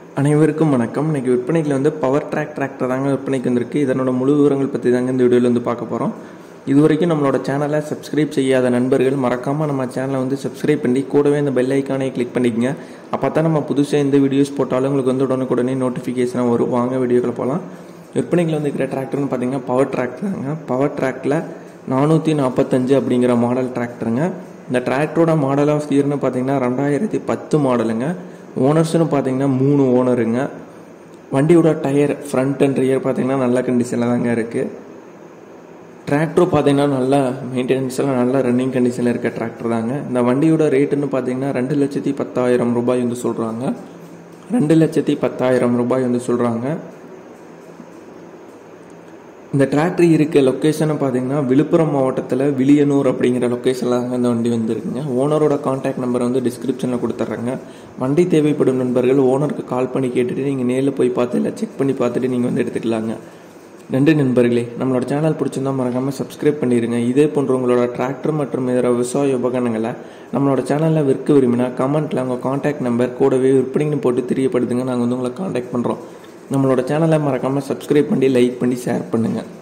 அனைவருக்கும் வணக்கம். இன்றைக்கி விற்பனைக்கு வந்து பவர்ட்ராக் டிராக்டர் தாங்க விற்பனைக்கு வந்திருக்கு. இதனோட முழு விவரங்கள் பற்றி தாங்க இந்த வீடியோவில் வந்து பார்க்க போகிறோம். இது வரைக்கும் நம்மளோட சேனலை சப்ஸ்கிரைப் செய்யாத நண்பர்கள் மறக்காமல் நம்ம சேனலை வந்து சப்ஸ்கிரைப் பண்ணி கூடவே இந்த பெல் ஐக்கானை கிளிக் பண்ணிக்கங்க. அப்போ தான் நம்ம புதுசாக எந்த வீடியோஸ் போட்டாலும் உங்களுக்கு வந்து உடனுக்குடனே நோட்டிஃபிகேஷனாக வரும். வாங்க வீடியோக்களை போகலாம். விற்பனைக்கு வந்து இருக்கிற டிராக்டர்னு பார்த்தீங்கன்னா பவர்ட்ராக் தாங்க. பவர்ட்ராக்கில் 445 அப்படிங்கிற மாடல் டிராக்டருங்க. இந்த டிராக்டரோட மாடல் ஆஃப் இயர்னு பார்த்தீங்கன்னா 2010 மாடலுங்க. ஓனர்ஸ்னு பார்த்தீங்கன்னா 3 ஓனருங்க. வண்டியோட டயர் ஃப்ரண்ட் அண்ட் ரியர் பார்த்தீங்கன்னா நல்ல கண்டிஷனில் தாங்க இருக்குது. டிராக்டரும் பார்த்தீங்கன்னா நல்லா மெயின்டெனன்ஸில் நல்ல ரன்னிங் கண்டிஷனில் இருக்க டிராக்டர் தாங்க. இந்த வண்டியோட ரேட்டுன்னு பார்த்தீங்கன்னா 2,10,000 ரூபாய் வந்து சொல்கிறாங்க. 2,10,000 ரூபாய் வந்து சொல்கிறாங்க. இந்த டிராக்டர் இருக்க லொக்கேஷனை பார்த்தீங்கன்னா விழுப்புரம் மாவட்டத்தில் விளியனூர் அப்படிங்கிற லொக்கேஷனில் தாங்க இந்த வண்டி வந்துருக்குங்க. ஓனரோட கான்டாக்ட் நம்பர் வந்து டிஸ்கிரிப்ஷனில் கொடுத்துட்றேங்க. வண்டி தேவைப்படும் நண்பர்கள் ஓனருக்கு கால் பண்ணி கேட்டுட்டு நீங்கள் நேரில் போய் பார்த்து இல்லை செக் பண்ணி பார்த்துட்டு நீங்கள் வந்து எடுத்துக்கலாங்க. நன்றி நண்பர்களே. நம்மளோட சேனல் பிடிச்சிருந்தா மறக்காமல் சப்ஸ்கிரைப் பண்ணிடுங்க. இதே போன்ற உங்களோட டிராக்டர் மற்றும் இதர விவசாய உபகரணங்களை நம்மளோட சேனலில் விற்க விரும்பினா கமெண்ட்டில் உங்கள் கான்டாக்ட் நம்பர் கூடவே விற்பனைன்னு போட்டு தெரியப்படுத்துங்க. நாங்கள் வந்து உங்களை கான்டாக்ட் பண்ணுறோம். நம்மளோட சேனலை மறக்காமல் சப்ஸ்கிரைப் பண்ணி லைக் பண்ணி ஷேர் பண்ணுங்கள்.